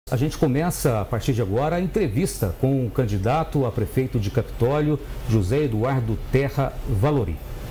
A gente começa, a partir de agora, a entrevista com o candidato a prefeito de Capitólio, José Eduardo Terra Valori.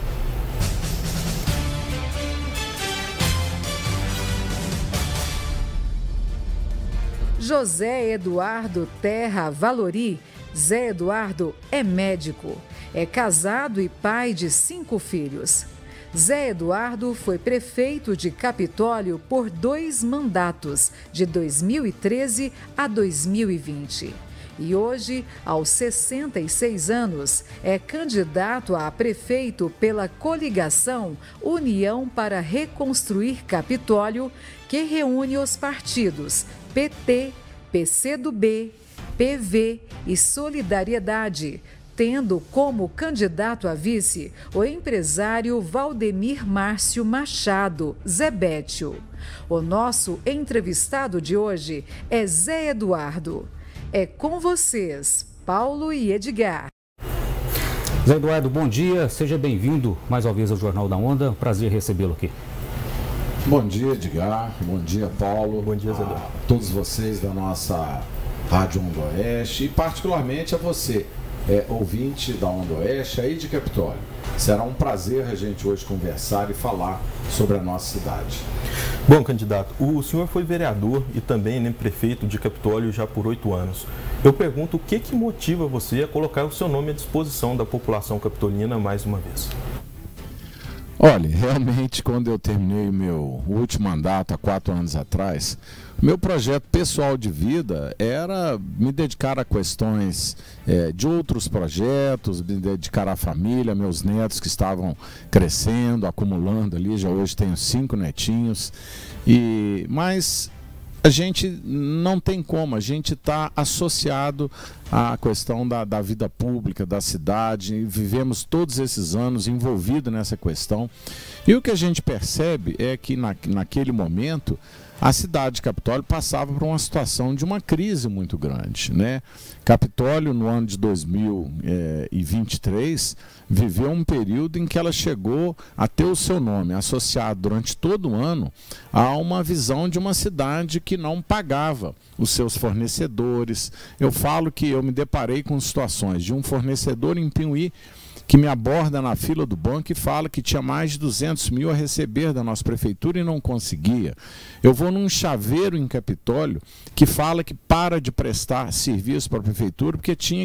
José Eduardo Terra Valori, Zé Eduardo, é médico, é casado e pai de 5 filhos. Zé Eduardo foi prefeito de Capitólio por 2 mandatos, de 2013 a 2020. E hoje, aos 66 anos, é candidato a prefeito pela coligação União para Reconstruir Capitólio, que reúne os partidos PT, PCdoB, PV e Solidariedade, tendo como candidato a vice o empresário Valdemir Márcio Machado, Zebétio. O nosso entrevistado de hoje é Zé Eduardo. É com vocês, Paulo e Edgar. Zé Eduardo, bom dia, seja bem-vindo mais uma vez ao Jornal da Onda, prazer recebê-lo aqui. Bom dia, Edgar, bom dia, Paulo. Bom dia, Zé Eduardo. A todos vocês da nossa Rádio Onda Oeste e particularmente a você, ouvinte da Onda Oeste aí de Capitólio. Será um prazer a gente hoje conversar e falar sobre a nossa cidade. Bom, candidato, o senhor foi vereador e também prefeito de Capitólio já por 8 anos. Eu pergunto o que motiva você a colocar o seu nome à disposição da população capitolina mais uma vez? Olha, realmente quando eu terminei o meu último mandato há 4 anos atrás, meu projeto pessoal de vida era me dedicar a questões de outros projetos, me dedicar à família, meus netos que estavam crescendo, acumulando ali, já hoje tenho 5 netinhos, mas a gente não tem como, a gente está associado à questão da vida pública, da cidade, vivemos todos esses anos envolvidos nessa questão. E o que a gente percebe é que naquele momento a cidade de Capitólio passava por uma situação de uma crise muito grande, né? Capitólio, no ano de 2023, viveu um período em que ela chegou a ter o seu nome associado durante todo o ano a uma visão de uma cidade que não pagava os seus fornecedores. Eu falo que eu me deparei com situações de um fornecedor em Piuí que me aborda na fila do banco e fala que tinha mais de 200 mil a receber da nossa prefeitura e não conseguia. Eu vou num chaveiro em Capitólio que fala que para de prestar serviço para a prefeitura porque tinha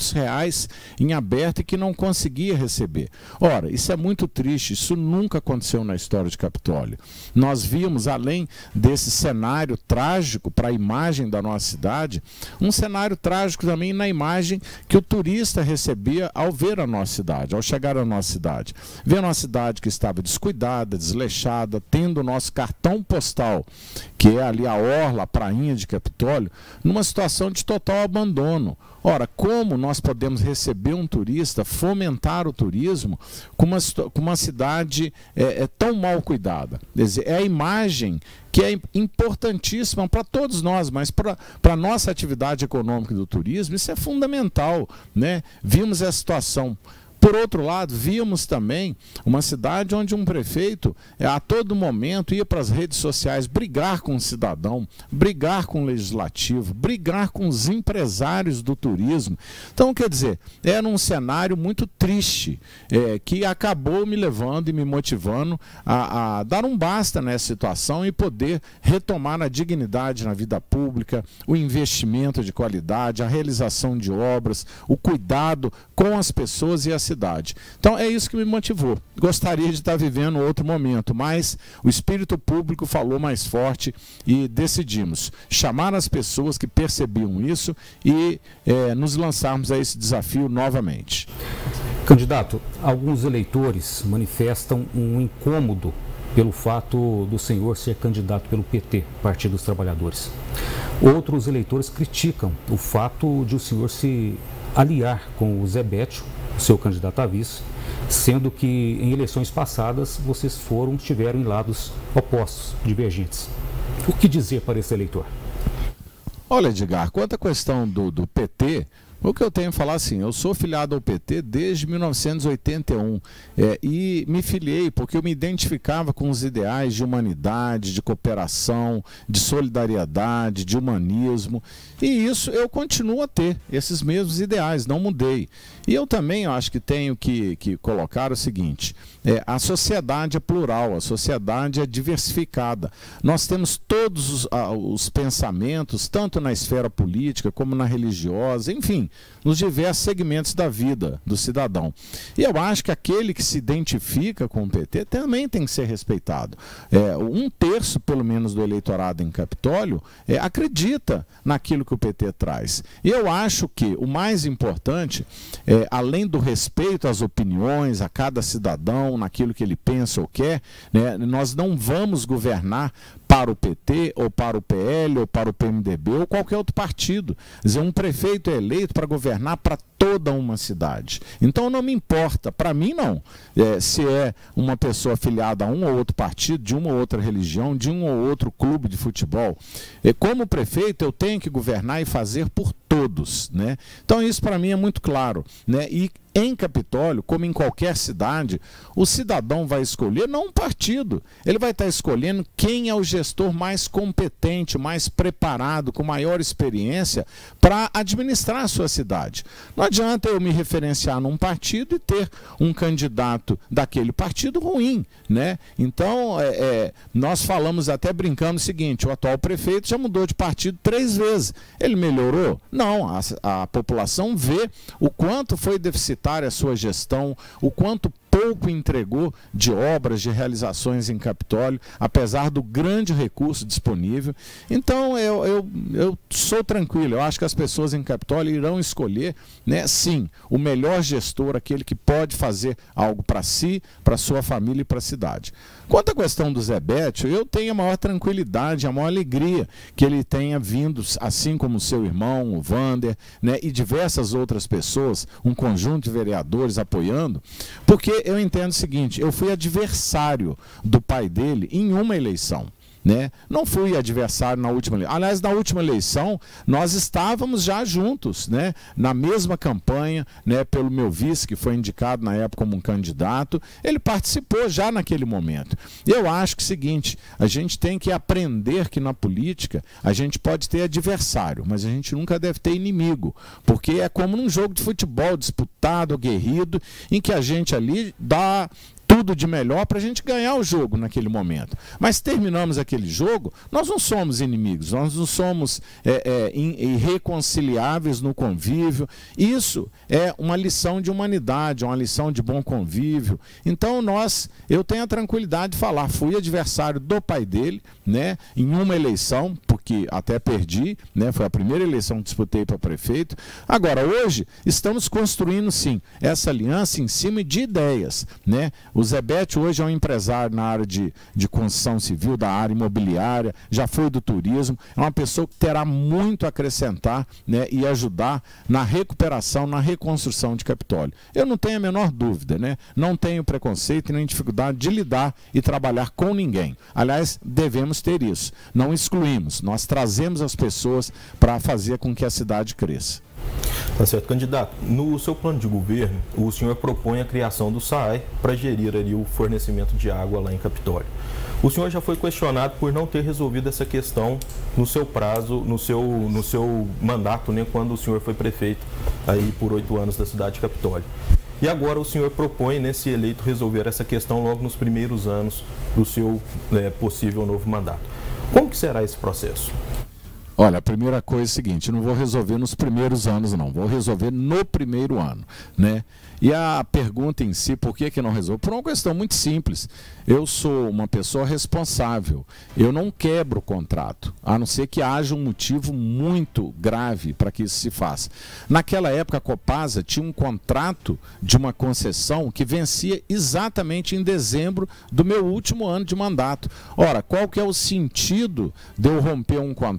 R$500 em aberto e que não conseguia receber. Ora, isso é muito triste, isso nunca aconteceu na história de Capitólio. Nós vimos, além desse cenário trágico para a imagem da nossa cidade, um cenário trágico também na imagem que o turista recebia ao ver a nossa cidade. Ao chegar à nossa cidade, ver a nossa cidade que estava descuidada, desleixada, tendo o nosso cartão postal, que é ali a orla, a prainha de Capitólio, numa situação de total abandono. Ora, como nós podemos receber um turista, fomentar o turismo com uma cidade tão mal cuidada? Quer dizer, é a imagem que é importantíssima para todos nós, mas para a nossa atividade econômica do turismo, isso é fundamental, né? Vimos essa situação. Por outro lado, víamos também uma cidade onde um prefeito a todo momento ia para as redes sociais brigar com o cidadão, brigar com o legislativo, brigar com os empresários do turismo. Então, quer dizer, era um cenário muito triste, que acabou me levando e me motivando a dar um basta nessa situação e poder retomar a dignidade na vida pública, o investimento de qualidade, a realização de obras, o cuidado com as pessoas e a cidade. Então é isso que me motivou. Gostaria de estar vivendo outro momento, mas o espírito público falou mais forte e decidimos chamar as pessoas que percebiam isso e nos lançarmos a esse desafio novamente. Candidato, alguns eleitores manifestam um incômodo pelo fato do senhor ser candidato pelo PT, Partido dos Trabalhadores. Outros eleitores criticam o fato de o senhor se aliar com o Zebétio, o seu candidato a vice, sendo que em eleições passadas vocês estiveram em lados opostos, divergentes. O que dizer para esse eleitor? Olha, Edgar, quanto à questão do PT, O que eu tenho a falar assim, eu sou filiado ao PT desde 1981 e me filiei porque eu me identificava com os ideais de humanidade, de cooperação, de solidariedade, de humanismo, e isso eu continuo a ter, esses mesmos ideais, não mudei. E eu também acho que tenho que colocar o seguinte, a sociedade é plural, a sociedade é diversificada. Nós temos todos os pensamentos, tanto na esfera política como na religiosa, enfim, nos diversos segmentos da vida do cidadão. E eu acho que aquele que se identifica com o PT também tem que ser respeitado. 1/3, pelo menos, do eleitorado em Capitólio acredita naquilo que o PT traz. E eu acho que o mais importante, além do respeito às opiniões, a cada cidadão, naquilo que ele pensa ou quer, né, nós não vamos governar para o PT, ou para o PL, ou para o PMDB, ou qualquer outro partido. Quer dizer, um prefeito é eleito para governar para toda uma cidade. Então não me importa, para mim não, se é uma pessoa afiliada a um ou outro partido, de uma ou outra religião, de um ou outro clube de futebol. Como prefeito eu tenho que governar e fazer por todos, né? Então isso para mim é muito claro, né? E em Capitólio, como em qualquer cidade, o cidadão vai escolher não um partido, ele vai estar escolhendo quem é o gestor mais competente, mais preparado, com maior experiência para administrar a sua cidade. Não adianta eu me referenciar num partido e ter um candidato daquele partido ruim, né? Então, nós falamos até brincando o seguinte, o atual prefeito já mudou de partido 3 vezes. Ele melhorou? Não, a população vê o quanto foi deficitário a sua gestão, o quanto pouco entregou de obras, de realizações em Capitólio, apesar do grande recurso disponível. Então eu sou tranquilo, eu acho que as pessoas em Capitólio irão escolher, né, sim, o melhor gestor, aquele que pode fazer algo para si, para sua família e para a cidade. Quanto à questão do Zé Bétio, eu tenho a maior tranquilidade, a maior alegria que ele tenha vindo, assim como o seu irmão, o Vander, né, e diversas outras pessoas, um conjunto de vereadores apoiando, porque eu entendo o seguinte, eu fui adversário do pai dele em uma eleição. Né? Não fui adversário na última eleição. Aliás, na última eleição, nós estávamos já juntos, né? Na mesma campanha, né? Pelo meu vice, que foi indicado na época como um candidato. Ele participou já naquele momento. Eu acho que é o seguinte, a gente tem que aprender que na política a gente pode ter adversário, mas a gente nunca deve ter inimigo, porque é como num jogo de futebol disputado, aguerrido, em que a gente ali dá tudo de melhor para a gente ganhar o jogo naquele momento. Mas terminamos aquele jogo, nós não somos inimigos, nós não somos irreconciliáveis no convívio. Isso é uma lição de humanidade, uma lição de bom convívio. Então eu tenho a tranquilidade de falar, fui adversário do pai dele, né, em uma eleição, porque até perdi, né, foi a primeira eleição que disputei para prefeito. Agora, hoje, estamos construindo, sim, essa aliança em cima de ideias, né? O Zé Bétio hoje é um empresário na área de construção civil, da área imobiliária, já foi do turismo, é uma pessoa que terá muito a acrescentar, né, e ajudar na recuperação, na reconstrução de Capitólio. Eu não tenho a menor dúvida, né? Não tenho preconceito nem dificuldade de lidar e trabalhar com ninguém. Aliás, devemos ter isso. Não excluímos, nós trazemos as pessoas para fazer com que a cidade cresça. Tá certo, candidato. No seu plano de governo, o senhor propõe a criação do SAAI para gerir ali o fornecimento de água lá em Capitólio. O senhor já foi questionado por não ter resolvido essa questão no seu prazo, no seu mandato, né, quando o senhor foi prefeito aí por 8 anos da cidade de Capitólio. E agora o senhor propõe, né, se eleito, resolver essa questão logo nos primeiros anos do seu possível novo mandato. Como que será esse processo? Olha, a primeira coisa é a seguinte, não vou resolver nos primeiros anos não, vou resolver no primeiro ano, né? E a pergunta em si, por que não resolvo? Por uma questão muito simples. Eu sou uma pessoa responsável. Eu não quebro o contrato, a não ser que haja um motivo muito grave para que isso se faça. Naquela época, a Copasa tinha um contrato de uma concessão que vencia exatamente em dezembro do meu último ano de mandato. Ora, qual que é o sentido de eu romper um contrato que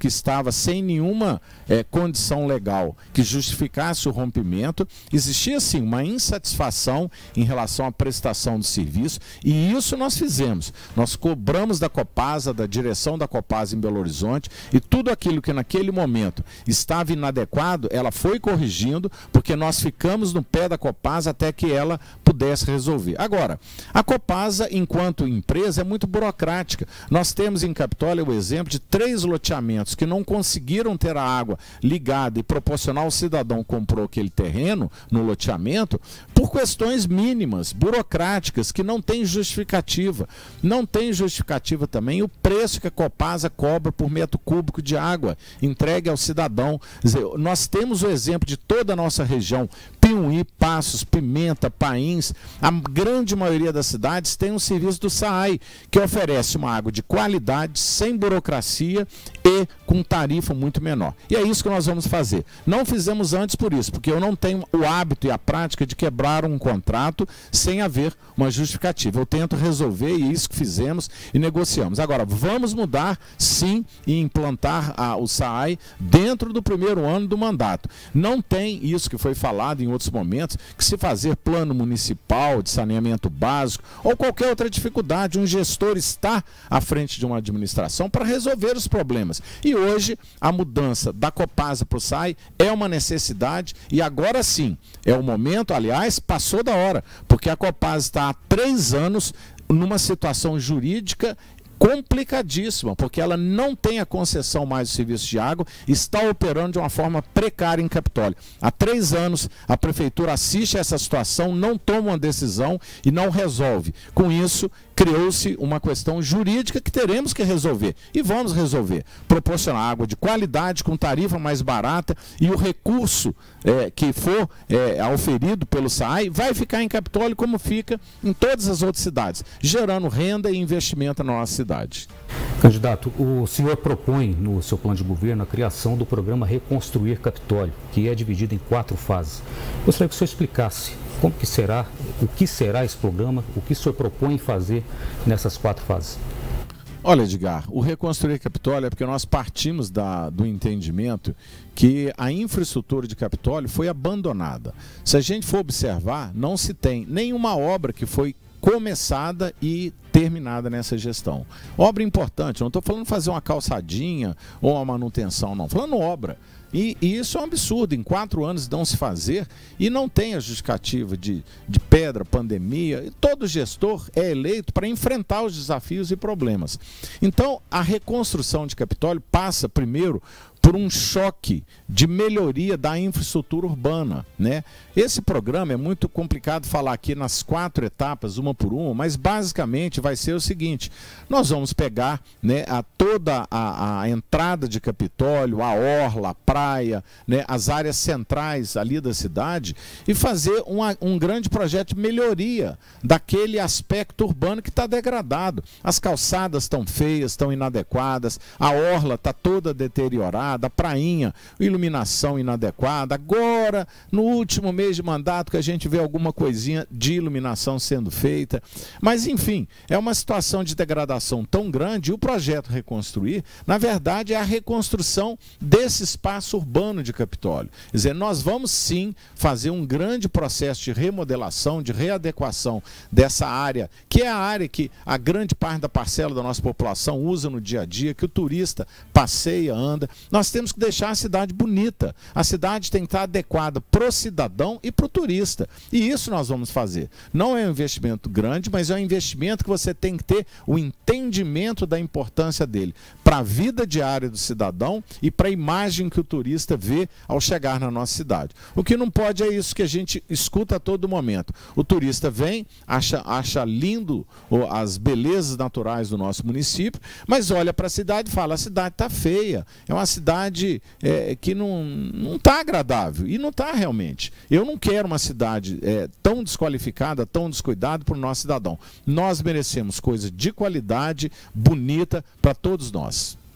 que estava sem nenhuma condição legal que justificasse o rompimento. Existia sim uma insatisfação em relação à prestação do serviço, e isso nós fizemos. Nós cobramos da Copasa, da direção da Copasa em Belo Horizonte, e tudo aquilo que naquele momento estava inadequado, ela foi corrigindo, porque nós ficamos no pé da Copasa até que ela pudesse resolver. Agora, a Copasa, enquanto empresa, é muito burocrática. Nós temos em Capitólio o exemplo de 3 loteamentos que não conseguiram ter a água ligada e proporcionar ao cidadão que comprou aquele terreno no loteamento por questões mínimas, burocráticas, que não tem justificativa. Não tem justificativa também o preço que a Copasa cobra por metro cúbico de água entregue ao cidadão. Quer dizer, nós temos o exemplo de toda a nossa região, Piuí, Passos, Pimenta, Pains, a grande maioria das cidades tem um serviço do SAAI, que oferece uma água de qualidade, sem burocracia e com tarifa muito menor. E é isso que nós vamos fazer. Não fizemos antes por isso, porque eu não tenho o hábito e a prática de quebrar um contrato sem haver uma justificativa. Eu tento resolver, e é isso que fizemos e negociamos. Agora, vamos mudar sim e implantar o SAAI dentro do primeiro ano do mandato. Não tem isso que foi falado em outros momentos, que se fazer plano municipal de saneamento básico ou qualquer outra dificuldade, um gestor está à frente de uma administração para resolver os problemas. E hoje a mudança da Copasa para o SAAI é uma necessidade, e agora sim é o momento. Aliás, passou da hora, porque a Copasa está há 3 anos numa situação jurídica complicadíssima, porque ela não tem a concessão mais do serviço de água, está operando de uma forma precária em Capitólio. Há 3 anos a prefeitura assiste a essa situação, não toma uma decisão e não resolve. Com isso, criou-se uma questão jurídica que teremos que resolver, e vamos resolver. Proporcionar água de qualidade, com tarifa mais barata, e o recurso que for auferido pelo SAAI vai ficar em Capitólio como fica em todas as outras cidades, gerando renda e investimento na nossa cidade. Candidato, o senhor propõe no seu plano de governo a criação do programa Reconstruir Capitólio, que é dividido em 4 fases. Gostaria que o senhor explicasse como que será, o que será esse programa, o que o senhor propõe fazer nessas 4 fases. Olha, Edgar, o Reconstruir Capitólio é porque nós partimos do entendimento que a infraestrutura de Capitólio foi abandonada. Se a gente for observar, não se tem nenhuma obra que foi começada e terminada nessa gestão. Obra importante, não estou falando fazer uma calçadinha ou uma manutenção, não, falando obra. E isso é um absurdo, em 4 anos não se fazer, e não tem a justificativa de pedra, pandemia, e todo gestor é eleito para enfrentar os desafios e problemas. Então, a reconstrução de Capitólio passa primeiro por um choque de melhoria da infraestrutura urbana, né? Esse programa é muito complicado falar aqui nas 4 etapas, uma por uma, mas basicamente vai ser o seguinte: nós vamos pegar, né, toda a entrada de Capitólio, a orla, a praia, né, as áreas centrais ali da cidade, e fazer um grande projeto de melhoria daquele aspecto urbano que está degradado. As calçadas estão feias, estão inadequadas, a orla está toda deteriorada, a prainha, iluminação inadequada. Agora, no último mês de mandato, que a gente vê alguma coisinha de iluminação sendo feita. Mas, enfim, é uma situação de degradação tão grande, e o projeto Reconstruir, na verdade, é a reconstrução desse espaço urbano de Capitólio. Quer dizer, nós vamos sim fazer um grande processo de remodelação, de readequação dessa área, que é a área que a grande parte da parcela da nossa população usa no dia a dia, que o turista passeia, anda. Nós temos que deixar a cidade bonita. A cidade tem que estar adequada para o cidadão e para o turista. E isso nós vamos fazer. Não é um investimento grande, mas é um investimento que você tem que ter o entendimento da importância dele para a vida diária do cidadão e para a imagem que o turista vê ao chegar na nossa cidade. O que não pode é isso que a gente escuta a todo momento. O turista vem, acha lindo as belezas naturais do nosso município, mas olha para a cidade e fala: a cidade está feia, é uma cidade que não está agradável, e não está realmente. Eu não quero uma cidade tão desqualificada, tão descuidada para o nosso cidadão. Nós merecemos coisa de qualidade, bonita para todos nós.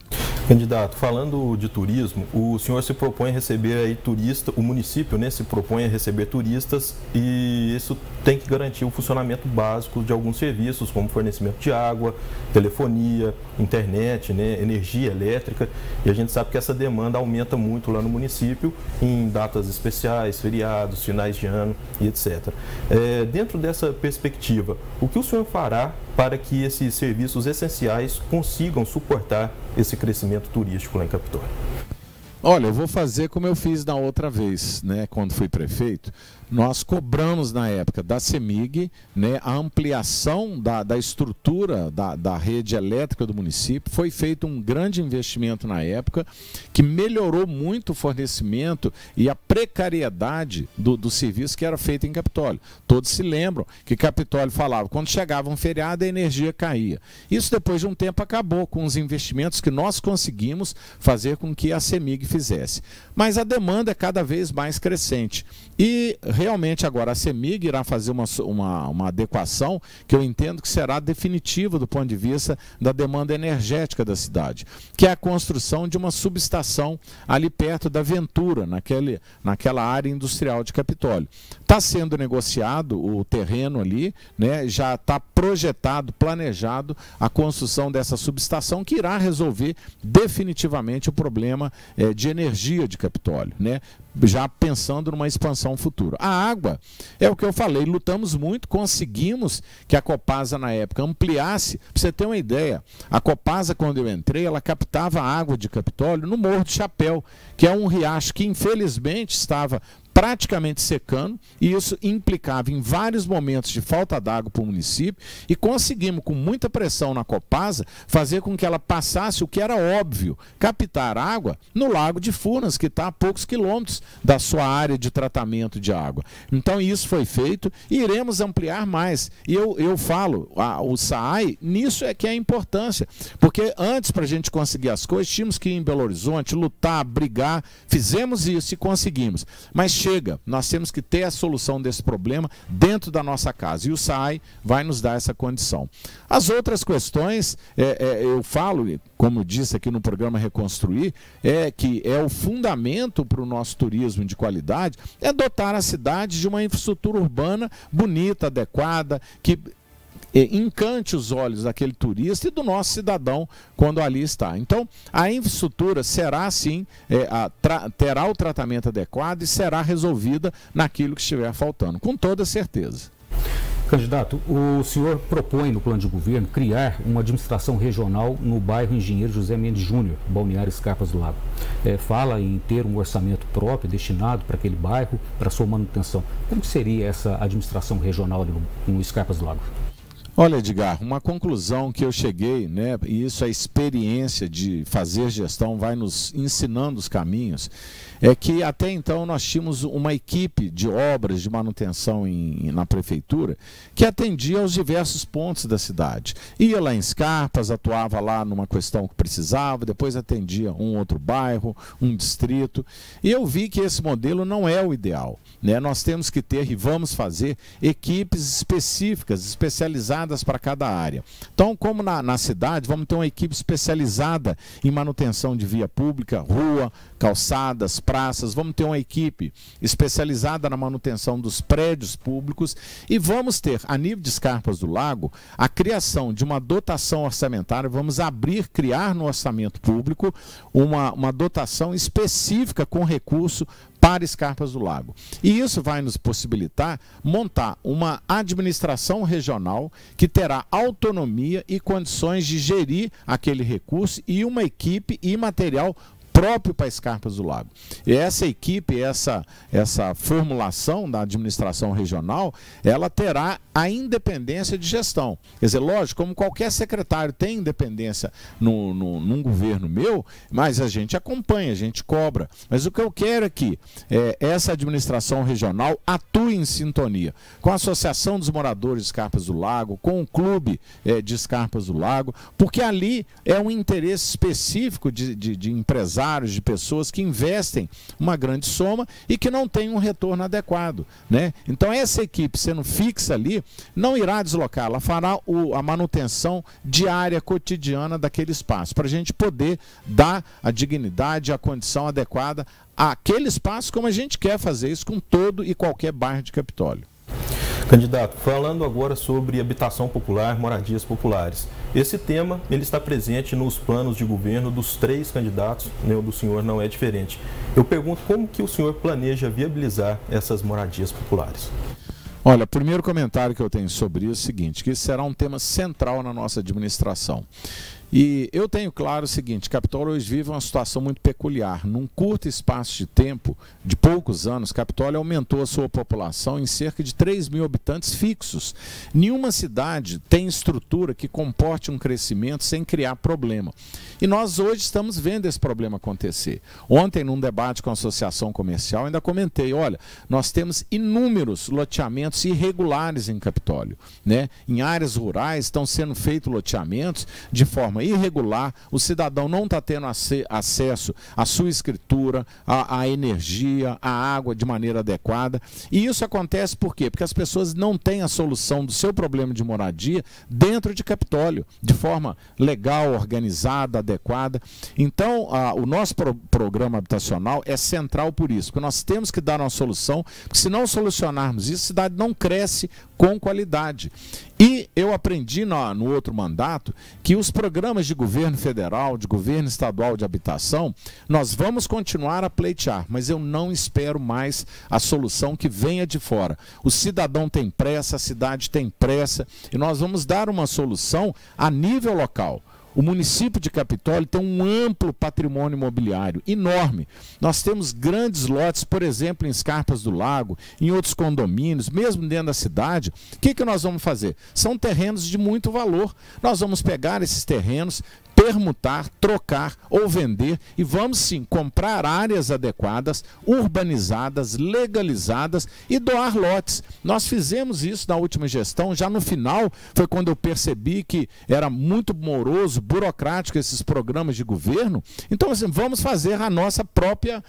Candidato, falando de turismo, o senhor se propõe a receber aí turista, o município, né, se propõe a receber turistas e isso tem que garantir o funcionamento básico de alguns serviços, como fornecimento de água, telefonia, internet, né, energia elétrica, e a gente sabe que essa demanda aumenta muito lá no município em datas especiais, feriados, finais de ano e etc. Dentro dessa perspectiva, o que o senhor fará para que esses serviços essenciais consigam suportar esse crescimento turístico lá em Capitólio? Olha, eu vou fazer como eu fiz na outra vez, né, quando fui prefeito. Nós cobramos na época da CEMIG, né, a ampliação da estrutura da rede elétrica do município. Foi feito um grande investimento na época que melhorou muito o fornecimento e a precariedade do serviço que era feito em Capitólio. Todos se lembram que Capitólio falava, quando chegava um feriado a energia caía. Isso depois de um tempo acabou com os investimentos que nós conseguimos fazer com que a CEMIG fizesse. Mas a demanda é cada vez mais crescente. E realmente agora a CEMIG irá fazer uma adequação que eu entendo que será definitiva do ponto de vista da demanda energética da cidade, que é a construção de uma subestação ali perto da Ventura, naquela área industrial de Capitólio. Está sendo negociado o terreno ali, né, já está projetado, planejado a construção dessa subestação que irá resolver definitivamente o problema de energia de Capitólio, né? Já pensando numa expansão futura. A água, é o que eu falei, lutamos muito, conseguimos que a Copasa na época ampliasse. Para você ter uma ideia, a Copasa, quando eu entrei, ela captava água de Capitólio no Morro do Chapéu, que é um riacho que infelizmente estava praticamente secando, e isso implicava em vários momentos de falta d'água para o município, e conseguimos, com muita pressão na Copasa, fazer com que ela passasse o que era óbvio, captar água no Lago de Furnas, que está a poucos quilômetros da sua área de tratamento de água. Então isso foi feito e iremos ampliar mais. E eu falo, o SAAI, nisso é que é a importância, porque antes, para a gente conseguir as coisas, tínhamos que ir em Belo Horizonte, lutar, brigar, fizemos isso e conseguimos. Mas chega, nós temos que ter a solução desse problema dentro da nossa casa, e o SAAI vai nos dar essa condição. As outras questões, eu falo, como disse aqui no programa Reconstruir, que é o fundamento para o nosso turismo de qualidade, é dotar a cidade de uma infraestrutura urbana bonita, adequada, que encante os olhos daquele turista e do nosso cidadão quando ali está. Então, a infraestrutura será sim, terá o tratamento adequado e será resolvida naquilo que estiver faltando, com toda certeza. Candidato, o senhor propõe no plano de governo criar uma administração regional no bairro Engenheiro José Mendes Júnior, Balneário Scarpas do Lago. Fala em ter um orçamento próprio destinado para aquele bairro, para sua manutenção. Como seria essa administração regional ali no Scarpas do Lago? Olha, Edgar, uma conclusão que eu cheguei, né, e isso a experiência de fazer gestão vai nos ensinando os caminhos, é que até então nós tínhamos uma equipe de obras de manutenção na prefeitura que atendia aos diversos pontos da cidade. Ia lá em Scarpas, atuava lá numa questão que precisava, depois atendia um outro bairro, um distrito, e eu vi que esse modelo não é o ideal, né? Nós temos que ter e vamos fazer equipes específicas, especializadas para cada área. Então, como na cidade, vamos ter uma equipe especializada em manutenção de via pública, rua, calçadas, praças, vamos ter uma equipe especializada na manutenção dos prédios públicos e vamos ter, a nível de Scarpas do Lago, a criação de uma dotação orçamentária, vamos criar no orçamento público uma dotação específica com recurso para Scarpas do Lago. E isso vai nos possibilitar montar uma administração regional que terá autonomia e condições de gerir aquele recurso e uma equipe e material próprio para Scarpas do Lago. E essa equipe, essa formulação da administração regional, ela terá a independência de gestão. Quer dizer, lógico, como qualquer secretário tem independência num governo meu, mas a gente acompanha, a gente cobra. Mas o que eu quero é que essa administração regional atue em sintonia com a Associação dos Moradores de Scarpas do Lago, com o Clube de Scarpas do Lago, porque ali é um interesse específico de empresários, empresários, de pessoas que investem uma grande soma e que não tem um retorno adequado, né? Então essa equipe sendo fixa ali, não irá deslocar, ela fará a manutenção diária, cotidiana daquele espaço, para a gente poder dar a dignidade, a condição adequada àquele espaço, como a gente quer fazer isso com todo e qualquer bairro de Capitólio. Candidato, falando agora sobre habitação popular, moradias populares. Esse tema ele está presente nos planos de governo dos 3 candidatos, né, o do senhor não é diferente. Eu pergunto como que o senhor planeja viabilizar essas moradias populares? Olha, o primeiro comentário que eu tenho sobre isso é o seguinte, que isso será um tema central na nossa administração. E eu tenho claro o seguinte, Capitólio hoje vive uma situação muito peculiar. Num curto espaço de tempo, de poucos anos, Capitólio aumentou a sua população em cerca de 3 mil habitantes fixos. Nenhuma cidade tem estrutura que comporte um crescimento sem criar problema. E nós hoje estamos vendo esse problema acontecer. Ontem, num debate com a Associação Comercial, ainda comentei, olha, nós temos inúmeros loteamentos irregulares em Capitólio, né? Em áreas rurais estão sendo feitos loteamentos de forma irregular, o cidadão não está tendo acesso à sua escritura, à energia, à água de maneira adequada. E isso acontece por quê? Porque as pessoas não têm a solução do seu problema de moradia dentro de Capitólio, de forma legal, organizada, adequada. Então, o nosso programa habitacional é central por isso, porque nós temos que dar uma solução, porque se não solucionarmos isso, a cidade não cresce com qualidade. E eu aprendi no outro mandato que os programas de governo federal, de governo estadual de habitação, nós vamos continuar a pleitear, mas eu não espero mais a solução que venha de fora. O cidadão tem pressa, a cidade tem pressa, e nós vamos dar uma solução a nível local. O município de Capitólio tem um amplo patrimônio imobiliário, enorme. Nós temos grandes lotes, por exemplo, em Scarpas do Lago, em outros condomínios, mesmo dentro da cidade. O que nós vamos fazer? São terrenos de muito valor. Nós vamos pegar esses terrenos, permutar, trocar ou vender e vamos sim comprar áreas adequadas, urbanizadas, legalizadas e doar lotes. Nós fizemos isso na última gestão, já no final foi quando eu percebi que era muito moroso, burocrático esses programas de governo. Então assim, vamos fazer o nosso próprio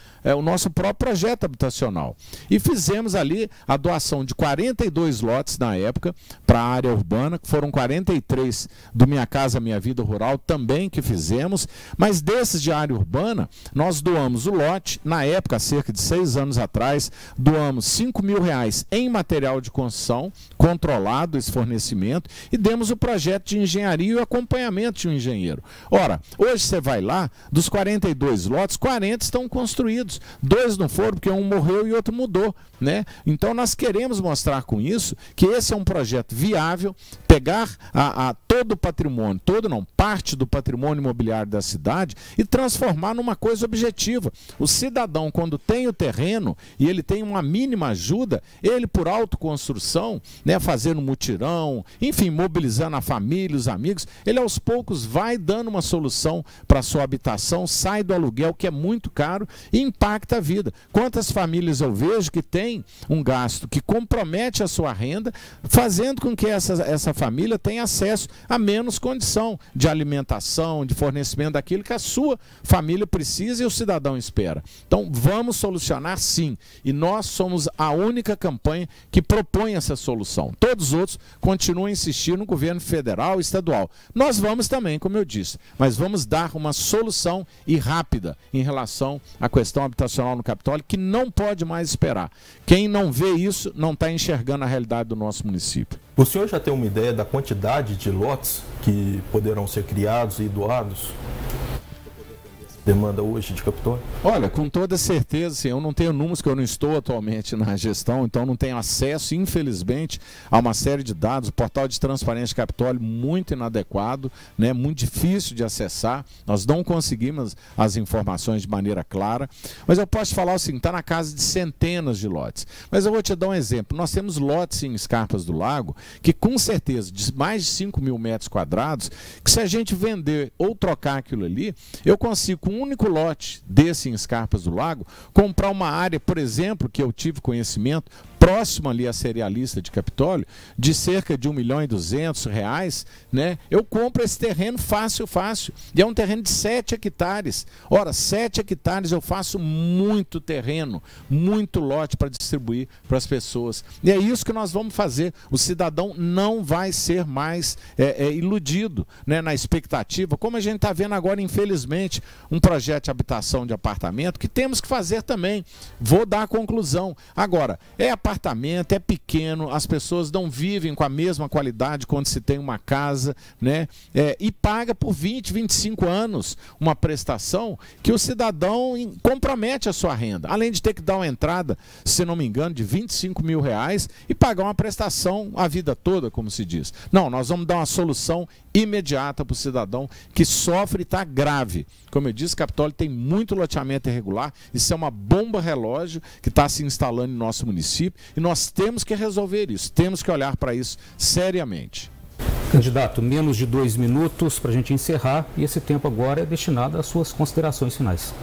projeto habitacional. E fizemos ali a doação de 42 lotes na época para a área urbana, que foram 43 do Minha Casa Minha Vida Rural também que fizemos, mas desses de área urbana, nós doamos o lote, na época, cerca de 6 anos atrás, doamos R$5.000 em material de construção, controlado esse fornecimento, e demos o projeto de engenharia e o acompanhamento de um engenheiro. Ora, hoje você vai lá, dos 42 lotes, 40 estão construídos, 2 não foram porque um morreu e outro mudou, né? Então nós queremos mostrar com isso que esse é um projeto viável, pegar todo o patrimônio, parte do patrimônio imobiliário da cidade e transformar numa coisa objetiva. O cidadão, quando tem o terreno e ele tem uma mínima ajuda, ele por autoconstrução, né, fazendo mutirão, enfim, mobilizando a família, os amigos, ele aos poucos vai dando uma solução para a sua habitação, sai do aluguel, que é muito caro, e impacta a vida. Quantas famílias eu vejo que tem um gasto que compromete a sua renda, fazendo com que essa família tenha acesso a menos condição de alimentação, de fornecimento daquilo que a sua família precisa e o cidadão espera. Então vamos solucionar sim, e nós somos a única campanha que propõe essa solução. Todos os outros continuam insistindo no governo federal e estadual. Nós vamos também, como eu disse, mas vamos dar uma solução e rápida em relação à questão habitacional no Capitólio, que não pode mais esperar. Quem não vê isso não está enxergando a realidade do nosso município. O senhor já tem uma ideia da quantidade de lotes que poderão ser criados e doados? Demanda hoje de Capitólio? Olha, com toda certeza, sim, eu não tenho números, que eu não estou atualmente na gestão, então não tenho acesso, infelizmente, a uma série de dados. O portal de transparência de Capitólio muito inadequado, né, muito difícil de acessar, nós não conseguimos as informações de maneira clara, mas eu posso falar assim, está na casa de centenas de lotes. Mas eu vou te dar um exemplo, nós temos lotes em Scarpas do Lago, que com certeza, de mais de 5.000 metros quadrados, que se a gente vender ou trocar aquilo ali, eu consigo, com um único lote desse em Scarpas do Lago, comprar uma área, por exemplo, que eu tive conhecimento, próximo ali à Cerealista de Capitólio, de cerca de R$1.200.000, né? Eu compro esse terreno fácil, fácil. E é um terreno de 7 hectares. Ora, 7 hectares eu faço muito terreno, muito lote para distribuir para as pessoas. E é isso que nós vamos fazer. O cidadão não vai ser mais iludido, né, na expectativa, como a gente está vendo agora, infelizmente, um projeto de habitação de apartamento que temos que fazer também. Vou dar a conclusão. Agora, apartamento, é pequeno, as pessoas não vivem com a mesma qualidade quando se tem uma casa, né? E paga por 20, 25 anos uma prestação que o cidadão compromete a sua renda, além de ter que dar uma entrada, se não me engano, de R$25.000 e pagar uma prestação a vida toda, como se diz. Não, nós vamos dar uma solução imediata para o cidadão que sofre e está grave. Como eu disse, Capitólio tem muito loteamento irregular, isso é uma bomba relógio que está se instalando em nosso município e nós temos que resolver isso, temos que olhar para isso seriamente. Candidato, menos de 2 minutos para a gente encerrar e esse tempo agora é destinado às suas considerações finais.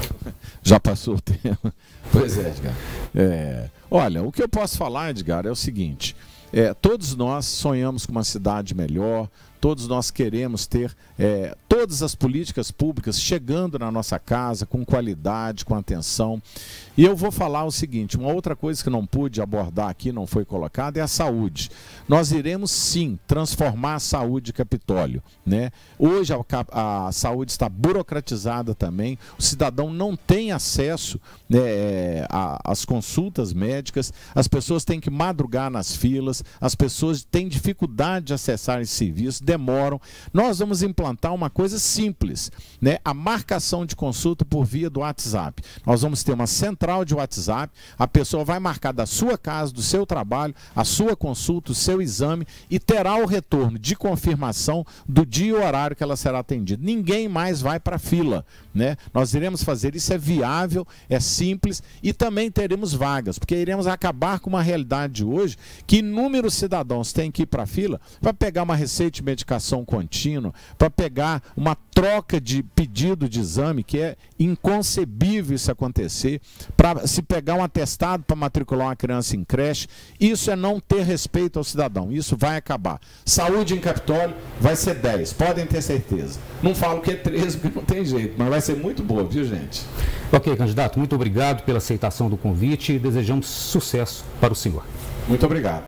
Já passou o tempo. Pois é, Edgar. Olha, o que eu posso falar, Edgar, é o seguinte, todos nós sonhamos com uma cidade melhor, todos nós queremos ter todas as políticas públicas chegando na nossa casa com qualidade, com atenção. E eu vou falar o seguinte, uma outra coisa que não pude abordar aqui, não foi colocada, é a saúde. Nós iremos sim transformar a saúde de Capitólio, né? Hoje a saúde está burocratizada também, o cidadão não tem acesso, né, às consultas médicas, as pessoas têm que madrugar nas filas, as pessoas têm dificuldade de acessar esse serviço, demoram. Nós vamos implantar uma coisa simples, né? A marcação de consulta por via do WhatsApp. Nós vamos ter uma central de WhatsApp, a pessoa vai marcar da sua casa, do seu trabalho, a sua consulta, o seu exame e terá o retorno de confirmação do dia e horário que ela será atendida. Ninguém mais vai para a fila, né? Nós iremos fazer isso, é viável, é simples e também teremos vagas, porque iremos acabar com uma realidade de hoje que inúmeros cidadãos têm que ir para a fila para pegar uma receita de medicação contínua, para pegar uma troca de pedido de exame, que é inconcebível isso acontecer, para se pegar um atestado para matricular uma criança em creche. Isso é não ter respeito ao cidadão, isso vai acabar. Saúde em Capitólio vai ser 10, podem ter certeza. Não falo que é 13 porque não tem jeito, mas vai ser muito boa, viu, gente? Ok, candidato, muito obrigado pela aceitação do convite e desejamos sucesso para o senhor. Muito obrigado.